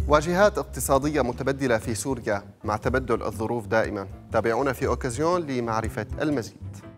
واجهات اقتصادية متبدلة في سوريا مع تبدل الظروف دائما. تابعونا في أوكازيون لمعرفة المزيد.